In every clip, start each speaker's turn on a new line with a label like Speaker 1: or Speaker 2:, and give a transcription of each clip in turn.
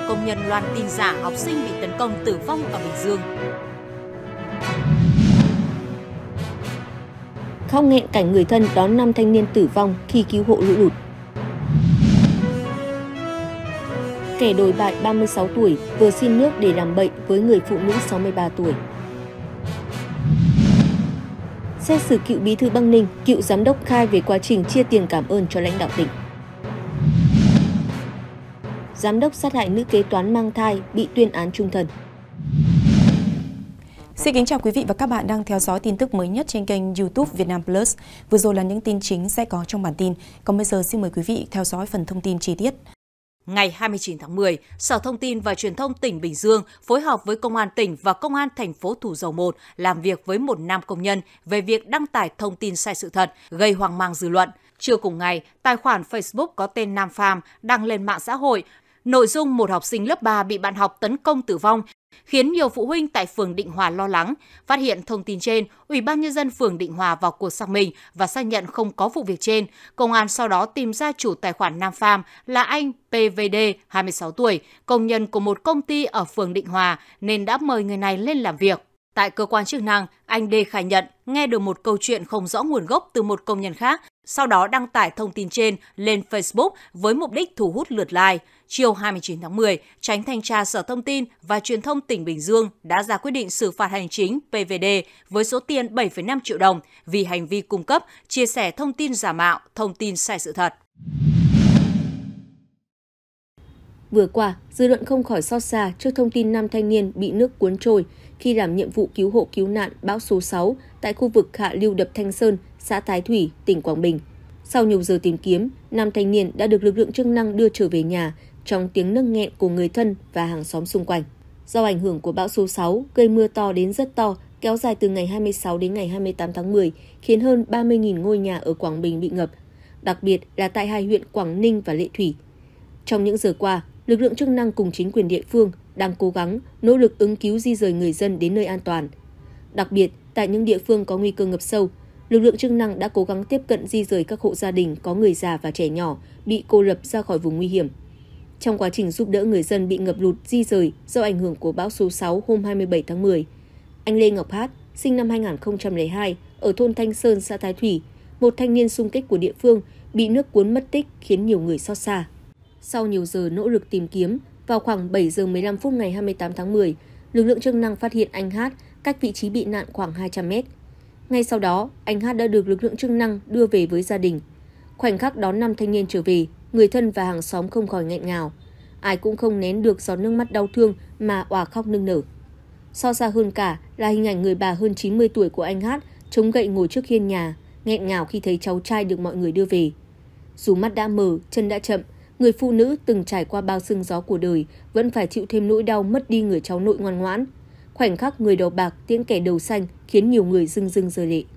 Speaker 1: công nhân loan tin giả học sinh bị tấn công tử vong ở Bình Dương.
Speaker 2: Khóc nghẹn cảnh người thân đón 5 thanh niên tử vong khi cứu hộ lũ lụt. Kẻ đồi bại 36 tuổi vừa xin nước để làm bệnh với người phụ nữ 63 tuổi. Xét xử cựu bí thư Băng Ninh, cựu giám đốc khai về quá trình chia tiền cảm ơn cho lãnh đạo tỉnh. Giám đốc sát hại nữ kế toán mang thai bị tuyên án chung thân.
Speaker 3: Xin kính chào quý vị và các bạn đang theo dõi tin tức mới nhất trên kênh YouTube Vietnam Plus. Vừa rồi là những tin chính sẽ có trong bản tin. Còn bây giờ xin mời quý vị theo dõi phần thông tin chi tiết.
Speaker 1: Ngày 29 tháng 10, Sở Thông tin và Truyền thông tỉnh Bình Dương phối hợp với Công an tỉnh và Công an thành phố Thủ Dầu Một làm việc với một nam công nhân về việc đăng tải thông tin sai sự thật, gây hoang mang dư luận. Trưa cùng ngày, tài khoản Facebook có tên Nam Pham đăng lên mạng xã hội nội dung một học sinh lớp 3 bị bạn học tấn công tử vong, khiến nhiều phụ huynh tại phường Định Hòa lo lắng. Phát hiện thông tin trên, Ủy ban Nhân dân phường Định Hòa vào cuộc xác minh và xác nhận không có vụ việc trên. Công an sau đó tìm ra chủ tài khoản Nam Pham là anh PVD, 26 tuổi, công nhân của một công ty ở phường Định Hòa nên đã mời người này lên làm việc. Tại cơ quan chức năng, anh D khai nhận nghe được một câu chuyện không rõ nguồn gốc từ một công nhân khác, sau đó đăng tải thông tin trên lên Facebook với mục đích thu hút lượt like. Chiều 29 tháng 10, Chánh Thanh tra Sở Thông tin và Truyền thông tỉnh Bình Dương đã ra quyết định xử phạt hành chính PVD với số tiền 7,5 triệu đồng vì hành vi cung cấp, chia sẻ thông tin giả mạo, thông tin sai sự thật.
Speaker 2: Vừa qua, dư luận không khỏi xót xa trước thông tin 5 thanh niên bị nước cuốn trôi khi làm nhiệm vụ cứu hộ cứu nạn bão số 6 tại khu vực hạ lưu đập Thanh Sơn, xã Thái Thủy, tỉnh Quảng Bình. Sau nhiều giờ tìm kiếm, 5 thanh niên đã được lực lượng chức năng đưa trở về nhà trong tiếng nấc nghẹn của người thân và hàng xóm xung quanh. Do ảnh hưởng của bão số 6 gây mưa to đến rất to, kéo dài từ ngày 26 đến ngày 28 tháng 10, khiến hơn 30.000 ngôi nhà ở Quảng Bình bị ngập, đặc biệt là tại hai huyện Quảng Ninh và Lệ Thủy. Trong những giờ qua, lực lượng chức năng cùng chính quyền địa phương đang cố gắng nỗ lực ứng cứu di rời người dân đến nơi an toàn. Đặc biệt, tại những địa phương có nguy cơ ngập sâu, lực lượng chức năng đã cố gắng tiếp cận di rời các hộ gia đình có người già và trẻ nhỏ bị cô lập ra khỏi vùng nguy hiểm. Trong quá trình giúp đỡ người dân bị ngập lụt di rời do ảnh hưởng của bão số 6 hôm 27 tháng 10, anh Lê Ngọc Hát, sinh năm 2002, ở thôn Thanh Sơn, xã Thái Thủy, một thanh niên xung kích của địa phương, bị nước cuốn mất tích khiến nhiều người xót xa. Sau nhiều giờ nỗ lực tìm kiếm, vào khoảng 7 giờ 15 phút ngày 28 tháng 10, lực lượng chức năng phát hiện anh Hát cách vị trí bị nạn khoảng 200 mét. Ngay sau đó, anh Hát đã được lực lượng chức năng đưa về với gia đình. Khoảnh khắc đón 5 thanh niên trở về, người thân và hàng xóm không khỏi nghẹn ngào. Ai cũng không nén được giọt nước mắt đau thương mà òa khóc nức nở. So xa hơn cả là hình ảnh người bà hơn 90 tuổi của anh Hát chống gậy ngồi trước hiên nhà, nghẹn ngào khi thấy cháu trai được mọi người đưa về. Dù mắt đã mờ, chân đã chậm, người phụ nữ từng trải qua bao sương gió của đời vẫn phải chịu thêm nỗi đau mất đi người cháu nội ngoan ngoãn. Khoảnh khắc người đầu bạc tiễn kẻ đầu xanh khiến nhiều người rưng rưng rơi lệ.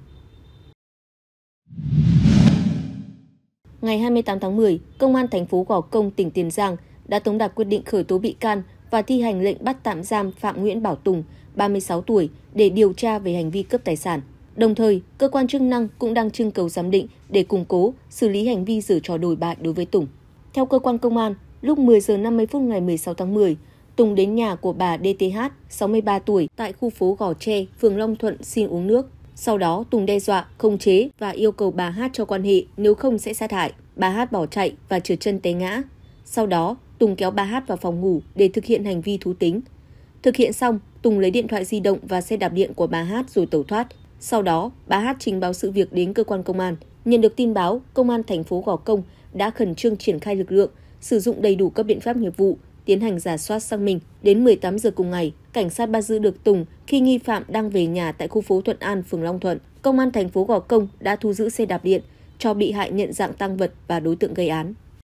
Speaker 2: Ngày 28 tháng 10, Công an thành phố Gò Công, tỉnh Tiền Giang đã tống đạt quyết định khởi tố bị can và thi hành lệnh bắt tạm giam Phạm Nguyễn Bảo Tùng, 36 tuổi, để điều tra về hành vi cướp tài sản. Đồng thời, cơ quan chức năng cũng đang trưng cầu giám định để củng cố, xử lý hành vi giở trò đồi bại đối với Tùng. Theo cơ quan công an, lúc 10 giờ 50 phút ngày 16 tháng 10, Tùng đến nhà của bà DTH, 63 tuổi, tại khu phố Gò Tre, phường Long Thuận xin uống nước. Sau đó, Tùng đe dọa, khống chế và yêu cầu bà Hát cho quan hệ, nếu không sẽ sát hại. Bà Hát bỏ chạy và trượt chân té ngã. Sau đó, Tùng kéo bà Hát vào phòng ngủ để thực hiện hành vi thú tính. Thực hiện xong, Tùng lấy điện thoại di động và xe đạp điện của bà Hát rồi tẩu thoát. Sau đó, bà Hát trình báo sự việc đến cơ quan công an. Nhận được tin báo, Công an thành phố Gò Công đã khẩn trương triển khai lực lượng, sử dụng đầy đủ các biện pháp nghiệp vụ, tiến hành rà soát xác minh. Đến 18 giờ cùng ngày, cảnh sát bắt giữ được Tùng khi nghi phạm đang về nhà tại khu phố Thuận An, phường Long Thuận. Công an thành phố Gò Công đã thu giữ xe đạp điện, cho bị hại nhận dạng tang vật và đối tượng gây án.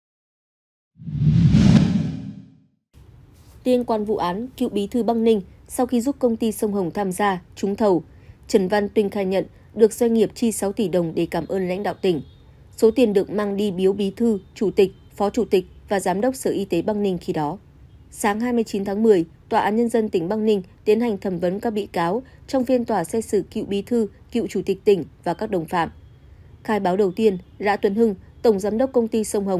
Speaker 2: Liên quan vụ án, cựu bí thư Băng Ninh sau khi giúp công ty Sông Hồng tham gia trúng thầu, Trần Văn Tuynh khai nhận được doanh nghiệp chi 6 tỷ đồng để cảm ơn lãnh đạo tỉnh. Số tiền được mang đi biếu bí thư, chủ tịch, phó chủ tịch và giám đốc Sở Y tế Băng Ninh khi đó. Sáng 29 tháng 10, Tòa án Nhân dân tỉnh Băng Ninh tiến hành thẩm vấn các bị cáo trong phiên tòa xét xử cựu bí thư, cựu chủ tịch tỉnh và các đồng phạm. Khai báo đầu tiên, Lã Tuấn Hưng, tổng giám đốc công ty Sông Hồng,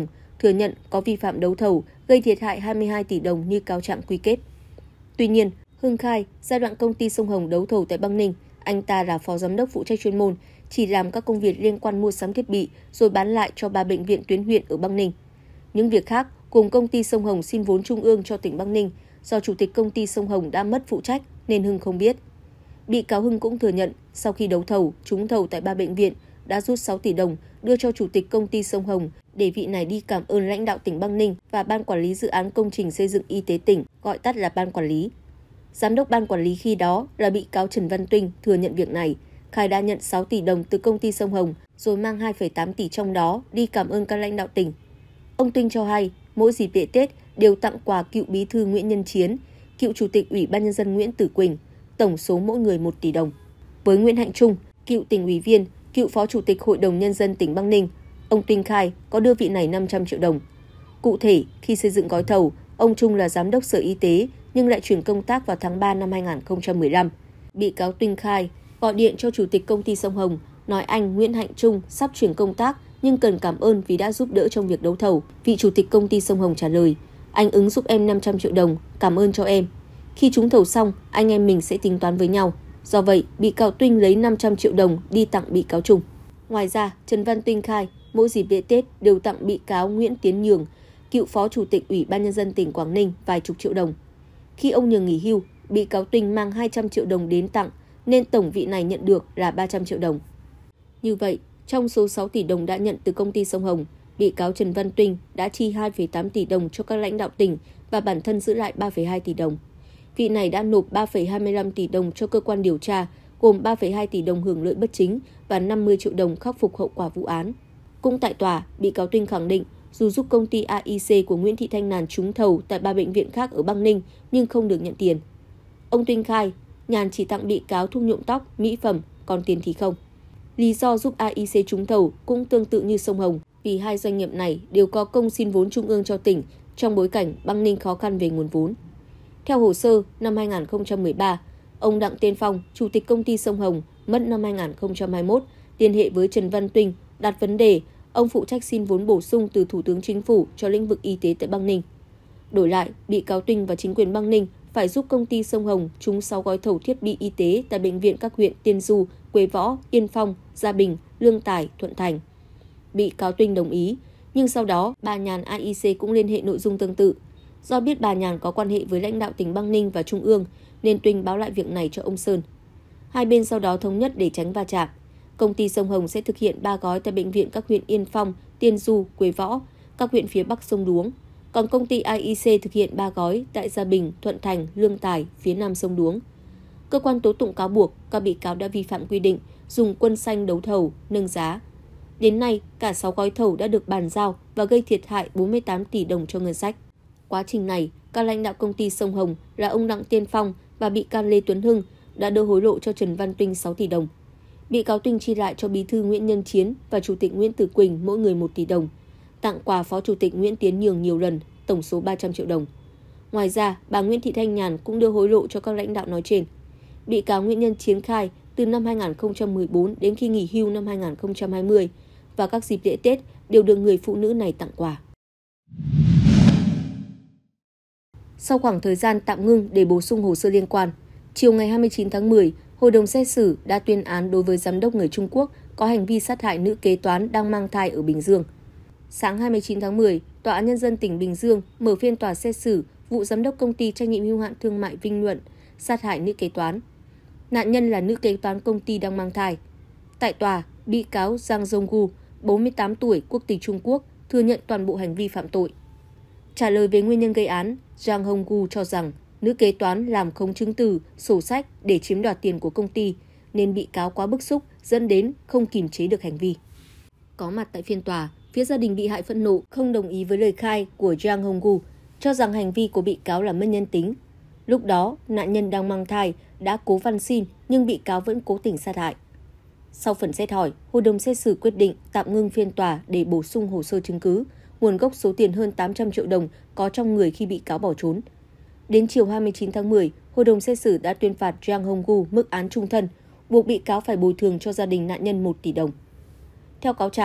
Speaker 2: thừa nhận có vi phạm đấu thầu gây thiệt hại 22 tỷ đồng như cáo trạng quy kết. Tuy nhiên, Hưng khai giai đoạn công ty Sông Hồng đấu thầu tại Băng Ninh, anh ta là phó giám đốc phụ trách chuyên môn, chỉ làm các công việc liên quan mua sắm thiết bị rồi bán lại cho 3 bệnh viện tuyến huyện ở Băng Ninh. Những việc khác cùng công ty Sông Hồng xin vốn trung ương cho tỉnh Băng Ninh, do chủ tịch công ty Sông Hồng đã mất phụ trách nên Hưng không biết. Bị cáo Hưng cũng thừa nhận sau khi đấu thầu, trúng thầu tại 3 bệnh viện đã rút 6 tỷ đồng đưa cho chủ tịch công ty Sông Hồng để vị này đi cảm ơn lãnh đạo tỉnh Băng Ninh và ban quản lý dự án công trình xây dựng y tế tỉnh, gọi tắt là ban quản lý. Giám đốc ban quản lý khi đó là bị cáo Trần Văn Tuynh thừa nhận việc này, khai đã nhận 6 tỷ đồng từ công ty Sông Hồng rồi mang 2,8 tỷ trong đó đi cảm ơn các lãnh đạo tỉnh. Ông Tuynh cho hay mỗi dịp lễ Tết đều tặng quà cựu bí thư Nguyễn Nhân Chiến, cựu chủ tịch Ủy ban nhân dân Nguyễn Tử Quỳnh, tổng số mỗi người 1 tỷ đồng. Với Nguyễn Hạnh Trung, cựu tỉnh ủy viên, cựu phó chủ tịch Hội đồng nhân dân tỉnh Băng Ninh, ông Tuynh khai có đưa vị này 500 triệu đồng. Cụ thể, khi xây dựng gói thầu, ông Trung là giám đốc Sở Y tế nhưng lại chuyển công tác vào tháng 3 năm 2015. Bị cáo Tuynh khai gọi điện cho chủ tịch công ty Sông Hồng, nói anh Nguyễn Hạnh Trung sắp chuyển công tác nhưng cần cảm ơn vì đã giúp đỡ trong việc đấu thầu. Vị chủ tịch công ty Sông Hồng trả lời, anh ứng giúp em 500 triệu đồng, cảm ơn cho em. Khi trúng thầu xong, anh em mình sẽ tính toán với nhau. Do vậy, bị cáo Tuynh lấy 500 triệu đồng đi tặng bị cáo Trung. Ngoài ra, Trần Văn Tuynh khai mỗi dịp lễ Tết đều tặng bị cáo Nguyễn Tiến Nhường, cựu phó chủ tịch Ủy ban nhân dân tỉnh Quảng Ninh vài chục triệu đồng. Khi ông Nhường nghỉ hưu, bị cáo Tuynh mang 200 triệu đồng đến tặng nên tổng vị này nhận được là 300 triệu đồng. Như vậy, trong số 6 tỷ đồng đã nhận từ công ty Sông Hồng, bị cáo Trần Văn Tuynh đã chi 2,8 tỷ đồng cho các lãnh đạo tỉnh và bản thân giữ lại 3,2 tỷ đồng. Vị này đã nộp 3,25 tỷ đồng cho cơ quan điều tra, gồm 3,2 tỷ đồng hưởng lợi bất chính và 50 triệu đồng khắc phục hậu quả vụ án. Cũng tại tòa, bị cáo Tuynh khẳng định dù giúp công ty AIC của Nguyễn Thị Thanh Nhàn trúng thầu tại 3 bệnh viện khác ở Băng Ninh nhưng không được nhận tiền. Ông Tuynh khai, Nhàn chỉ tặng bị cáo thuốc nhuộm tóc, mỹ phẩm, còn tiền thì không. Lý do giúp AIC trúng thầu cũng tương tự như Sông Hồng, vì hai doanh nghiệp này đều có công xin vốn trung ương cho tỉnh trong bối cảnh Băng Ninh khó khăn về nguồn vốn. Theo hồ sơ, năm 2013, ông Đặng Tiên Phong, chủ tịch công ty Sông Hồng, mất năm 2021, liên hệ với Trần Văn Tuynh đặt vấn đề ông phụ trách xin vốn bổ sung từ Thủ tướng Chính phủ cho lĩnh vực y tế tại Băng Ninh. Đổi lại, bị cáo Tuynh và chính quyền Băng Ninh phải giúp công ty Sông Hồng trúng 6 gói thầu thiết bị y tế tại bệnh viện các huyện Tiên Du, Quế Võ, Yên Phong, Gia Bình, Lương Tài, Thuận Thành. Bị cáo Tuynh đồng ý, nhưng sau đó bà Nhàn AIC cũng liên hệ nội dung tương tự. Do biết bà Nhàn có quan hệ với lãnh đạo tỉnh Băng Ninh và Trung ương, nên Tuynh báo lại việc này cho ông Sơn. Hai bên sau đó thống nhất để tránh va chạm. Công ty Sông Hồng sẽ thực hiện 3 gói tại bệnh viện các huyện Yên Phong, Tiên Du, Quế Võ, các huyện phía Bắc sông Đuống. Còn công ty AIC thực hiện 3 gói tại Gia Bình, Thuận Thành, Lương Tài, phía Nam sông Đuống. Cơ quan tố tụng cáo buộc các bị cáo đã vi phạm quy định dùng quân xanh đấu thầu, nâng giá. Đến nay, cả 6 gói thầu đã được bàn giao và gây thiệt hại 48 tỷ đồng cho ngân sách. Quá trình này, các lãnh đạo công ty Sông Hồng là ông Đặng Tiên Phong và bị can Lê Tuấn Hưng đã đưa hối lộ cho Trần Văn Tuynh 6 tỷ đồng. Bị cáo Tuynh chi lại cho bí thư Nguyễn Nhân Chiến và chủ tịch Nguyễn Tử Quỳnh mỗi người 1 tỷ đồng, tặng quà phó chủ tịch Nguyễn Tiến Nhường nhiều lần, tổng số 300 triệu đồng. Ngoài ra, bà Nguyễn Thị Thanh Nhàn cũng đưa hối lộ cho các lãnh đạo nói trên. Bị cáo Nguyễn Nhân Chiến khai từ năm 2014 đến khi nghỉ hưu năm 2020 và các dịp lễ Tết đều được người phụ nữ này tặng quà. Sau khoảng thời gian tạm ngưng để bổ sung hồ sơ liên quan, chiều ngày 29 tháng 10, Hội đồng xét xử đã tuyên án đối với giám đốc người Trung Quốc có hành vi sát hại nữ kế toán đang mang thai ở Bình Dương. Sáng 29 tháng 10, Tòa án Nhân dân tỉnh Bình Dương mở phiên tòa xét xử vụ giám đốc công ty trách nhiệm hữu hạn thương mại Vinh Nhuận sát hại nữ kế toán. Nạn nhân là nữ kế toán công ty đang mang thai. Tại tòa, bị cáo Giang Donggu, 48 tuổi, quốc tịch Trung Quốc, thừa nhận toàn bộ hành vi phạm tội. Trả lời về nguyên nhân gây án, Giang Honggu cho rằng nữ kế toán làm khống chứng từ, sổ sách để chiếm đoạt tiền của công ty, nên bị cáo quá bức xúc dẫn đến không kìm chế được hành vi. Có mặt tại phiên tòa, phía gia đình bị hại phẫn nộ không đồng ý với lời khai của Giang Honggu, cho rằng hành vi của bị cáo là mất nhân tính. Lúc đó, nạn nhân đang mang thai đã cố van xin nhưng bị cáo vẫn cố tình sát hại. Sau phần xét hỏi, Hội đồng xét xử quyết định tạm ngưng phiên tòa để bổ sung hồ sơ chứng cứ, nguồn gốc số tiền hơn 800 triệu đồng có trong người khi bị cáo bỏ trốn. Đến chiều 29 tháng 10, Hội đồng xét xử đã tuyên phạt Giang Honggu mức án chung thân, buộc bị cáo phải bồi thường cho gia đình nạn nhân 1 tỷ đồng. Theo cáo trạng,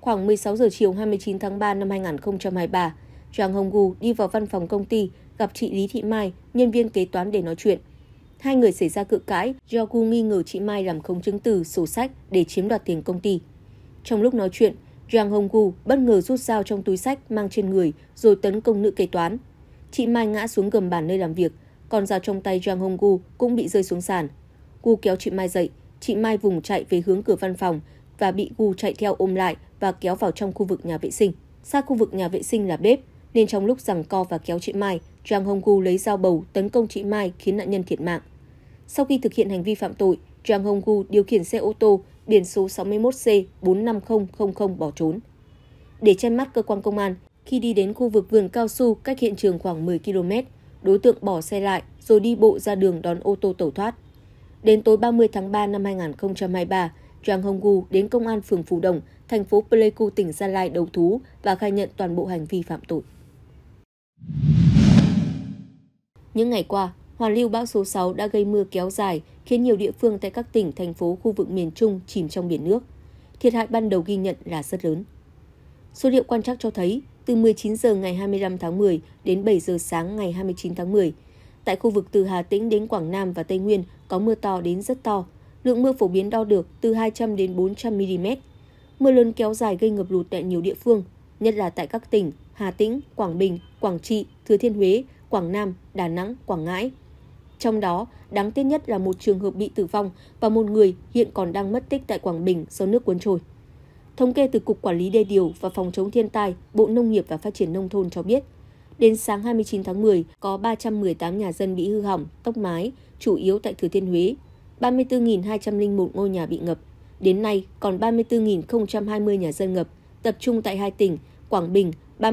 Speaker 2: Khoảng 16 giờ chiều 29 tháng 3 năm 2023, Jang Hong-gu đi vào văn phòng công ty gặp chị Lý Thị Mai, nhân viên kế toán để nói chuyện. Hai người xảy ra cự cãi do Gu nghi ngờ chị Mai làm khống chứng từ, sổ sách để chiếm đoạt tiền công ty. Trong lúc nói chuyện, Jang Hong-gu bất ngờ rút dao trong túi xách mang trên người rồi tấn công nữ kế toán. Chị Mai ngã xuống gầm bàn nơi làm việc, còn dao trong tay Jang Hong-gu cũng bị rơi xuống sàn. Gu kéo chị Mai dậy, chị Mai vùng chạy về hướng cửa văn phòng và bị Gu chạy theo ôm lại và kéo vào trong khu vực nhà vệ sinh. Sát khu vực nhà vệ sinh là bếp, nên trong lúc giằng co và kéo chị Mai, Jang Hong-gu lấy dao bầu tấn công chị Mai khiến nạn nhân thiệt mạng. Sau khi thực hiện hành vi phạm tội, Jang Hong-gu điều khiển xe ô tô biển số 61C45000 bỏ trốn. Để che mắt cơ quan công an, khi đi đến khu vực vườn cao su cách hiện trường khoảng 10 km, đối tượng bỏ xe lại rồi đi bộ ra đường đón ô tô tẩu thoát. Đến tối 30 tháng 3 năm 2023, Jang Hong-gu đến công an phường Phú Đồng, thành phố Pleiku, tỉnh Gia Lai đầu thú và khai nhận toàn bộ hành vi phạm tội. Những ngày qua, hoàn lưu bão số 6 đã gây mưa kéo dài, khiến nhiều địa phương tại các tỉnh, thành phố khu vực miền Trung chìm trong biển nước. Thiệt hại ban đầu ghi nhận là rất lớn. Số liệu quan trắc cho thấy, từ 19 giờ ngày 25 tháng 10 đến 7 giờ sáng ngày 29 tháng 10, tại khu vực từ Hà Tĩnh đến Quảng Nam và Tây Nguyên có mưa to đến rất to. Lượng mưa phổ biến đo được từ 200 đến 400 mm. Mưa lớn kéo dài gây ngập lụt tại nhiều địa phương, nhất là tại các tỉnh Hà Tĩnh, Quảng Bình, Quảng Trị, Thừa Thiên Huế, Quảng Nam, Đà Nẵng, Quảng Ngãi. Trong đó, đáng tiếc nhất là một trường hợp bị tử vong và một người hiện còn đang mất tích tại Quảng Bình do nước cuốn trôi. Thống kê từ Cục Quản lý Đê điều và Phòng chống thiên tai, Bộ Nông nghiệp và Phát triển Nông thôn cho biết, đến sáng 29 tháng 10, có 318 nhà dân bị hư hỏng, tốc mái, chủ yếu tại Thừa Thiên Huế. 34.201 ngôi nhà bị ngập. Đến nay, còn 34.020 nhà dân ngập, tập trung tại hai tỉnh, Quảng Bình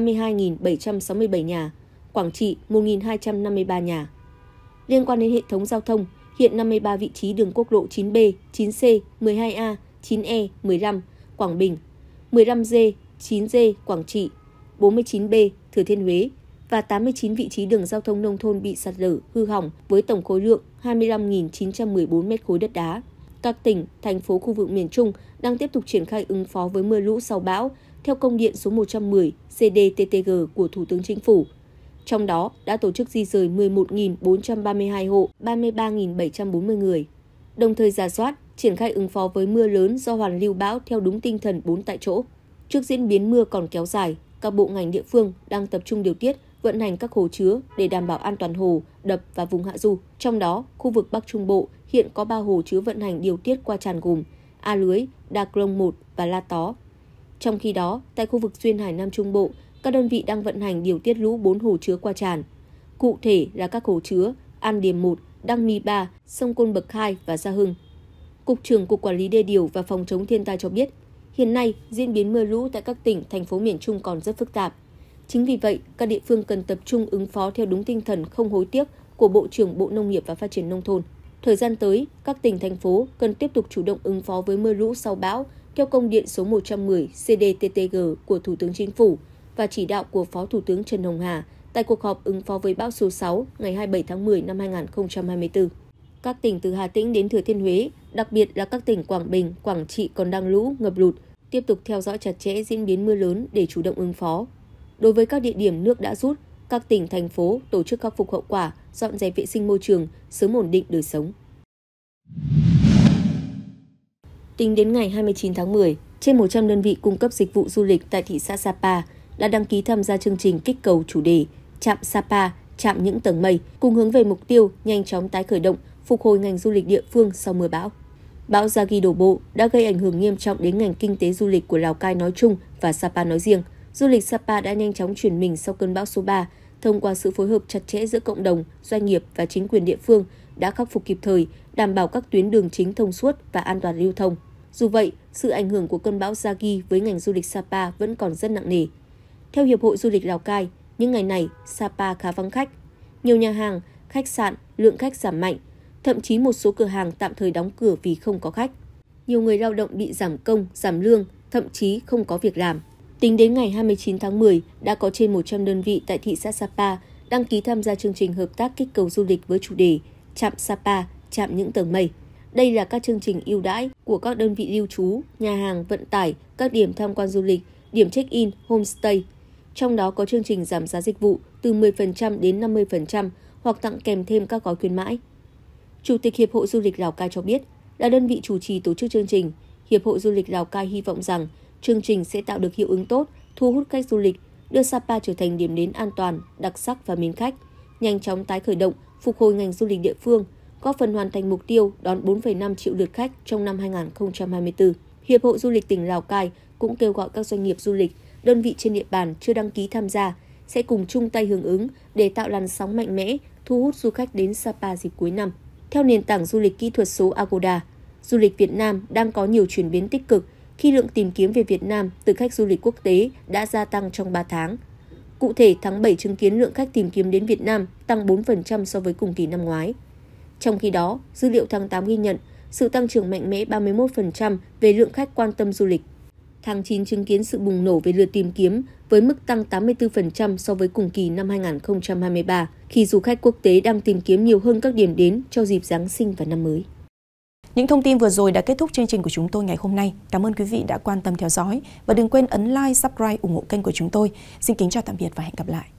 Speaker 2: 32.767 nhà, Quảng Trị 1.253 nhà. Liên quan đến hệ thống giao thông, hiện 53 vị trí đường quốc lộ 9B, 9C, 12A, 9E, 15, Quảng Bình, 15D, 9D, Quảng Trị, 49B, Thừa Thiên Huế và 89 vị trí đường giao thông nông thôn bị sạt lở, hư hỏng với tổng khối lượng 25.914 m khối đất đá. Các tỉnh, thành phố khu vực miền Trung đang tiếp tục triển khai ứng phó với mưa lũ sau bão theo công điện số 110 CDTTG của Thủ tướng Chính phủ. Trong đó đã tổ chức di rời 11.432 hộ, 33.740 người. Đồng thời rà soát, triển khai ứng phó với mưa lớn do hoàn lưu bão theo đúng tinh thần 4 tại chỗ. Trước diễn biến mưa còn kéo dài, các bộ ngành địa phương đang tập trung điều tiết, vận hành các hồ chứa để đảm bảo an toàn hồ, đập và vùng hạ du. Trong đó, khu vực Bắc Trung Bộ hiện có 3 hồ chứa vận hành điều tiết qua tràn gồm A Lưới, Đa Crông 1 và La Tó. Trong khi đó, tại khu vực Duyên Hải Nam Trung Bộ, các đơn vị đang vận hành điều tiết lũ 4 hồ chứa qua tràn. Cụ thể là các hồ chứa An Điềm 1, Đăng My 3, sông Côn Bậc 2 và Gia Hưng. Cục trưởng Cục Quản lý Đê điều và Phòng chống thiên tai cho biết, hiện nay diễn biến mưa lũ tại các tỉnh, thành phố miền Trung còn rất phức tạp. Chính vì vậy, các địa phương cần tập trung ứng phó theo đúng tinh thần không hối tiếc của Bộ trưởng Bộ Nông nghiệp và Phát triển Nông thôn. Thời gian tới, các tỉnh, thành phố cần tiếp tục chủ động ứng phó với mưa lũ sau bão theo công điện số 110 CDTTG của Thủ tướng Chính phủ và chỉ đạo của Phó Thủ tướng Trần Hồng Hà tại cuộc họp ứng phó với bão số 6 ngày 27 tháng 10 năm 2024. Các tỉnh từ Hà Tĩnh đến Thừa Thiên Huế, đặc biệt là các tỉnh Quảng Bình, Quảng Trị còn đang lũ, ngập lụt, tiếp tục theo dõi chặt chẽ diễn biến mưa lớn để chủ động ứng phó. Đối với các địa điểm nước đã rút, các tỉnh, thành phố tổ chức khắc phục hậu quả, dọn dẹp vệ sinh môi trường, sớm ổn định đời sống. Tính đến ngày 29 tháng 10, trên 100 đơn vị cung cấp dịch vụ du lịch tại thị xã Sapa đã đăng ký tham gia chương trình kích cầu chủ đề Chạm Sapa, chạm những tầng mây, cùng hướng về mục tiêu nhanh chóng tái khởi động, phục hồi ngành du lịch địa phương sau mưa bão. Bão Yagi đổ bộ đã gây ảnh hưởng nghiêm trọng đến ngành kinh tế du lịch của Lào Cai nói chung và Sapa nói riêng. Du lịch Sapa đã nhanh chóng chuyển mình sau cơn bão số 3, thông qua sự phối hợp chặt chẽ giữa cộng đồng, doanh nghiệp và chính quyền địa phương đã khắc phục kịp thời, đảm bảo các tuyến đường chính thông suốt và an toàn lưu thông. Dù vậy, sự ảnh hưởng của cơn bão Yagi với ngành du lịch Sapa vẫn còn rất nặng nề. Theo Hiệp hội Du lịch Lào Cai, những ngày này Sapa khá vắng khách. Nhiều nhà hàng, khách sạn, lượng khách giảm mạnh, thậm chí một số cửa hàng tạm thời đóng cửa vì không có khách. Nhiều người lao động bị giảm công, giảm lương, thậm chí không có việc làm. Tính đến ngày 29 tháng 10, đã có trên 100 đơn vị tại thị xã Sapa đăng ký tham gia chương trình hợp tác kích cầu du lịch với chủ đề Chạm Sapa, chạm những tầng mây. Đây là các chương trình ưu đãi của các đơn vị lưu trú, nhà hàng, vận tải, các điểm tham quan du lịch, điểm check-in, homestay. Trong đó có chương trình giảm giá dịch vụ từ 10% đến 50% hoặc tặng kèm thêm các gói khuyến mãi. Chủ tịch Hiệp hội Du lịch Lào Cai cho biết, là đơn vị chủ trì tổ chức chương trình, Hiệp hội Du lịch Lào Cai hy vọng rằng chương trình sẽ tạo được hiệu ứng tốt, thu hút khách du lịch, đưa Sapa trở thành điểm đến an toàn, đặc sắc và mến khách, nhanh chóng tái khởi động, phục hồi ngành du lịch địa phương, góp phần hoàn thành mục tiêu đón 4,5 triệu lượt khách trong năm 2024. Hiệp hội Du lịch tỉnh Lào Cai cũng kêu gọi các doanh nghiệp du lịch, đơn vị trên địa bàn chưa đăng ký tham gia sẽ cùng chung tay hưởng ứng để tạo làn sóng mạnh mẽ, thu hút du khách đến Sapa dịp cuối năm. Theo nền tảng du lịch kỹ thuật số Agoda, du lịch Việt Nam đang có nhiều chuyển biến tích cực khi lượng tìm kiếm về Việt Nam từ khách du lịch quốc tế đã gia tăng trong 3 tháng. Cụ thể, tháng 7 chứng kiến lượng khách tìm kiếm đến Việt Nam tăng 4% so với cùng kỳ năm ngoái. Trong khi đó, dữ liệu tháng 8 ghi nhận sự tăng trưởng mạnh mẽ 31% về lượng khách quan tâm du lịch. Tháng 9 chứng kiến sự bùng nổ về lượt tìm kiếm với mức tăng 84% so với cùng kỳ năm 2023, khi du khách quốc tế đang tìm kiếm nhiều hơn các điểm đến cho dịp Giáng sinh và năm mới.
Speaker 3: Những thông tin vừa rồi đã kết thúc chương trình của chúng tôi ngày hôm nay. Cảm ơn quý vị đã quan tâm theo dõi và đừng quên ấn like, subscribe, ủng hộ kênh của chúng tôi. Xin kính chào tạm biệt và hẹn gặp lại.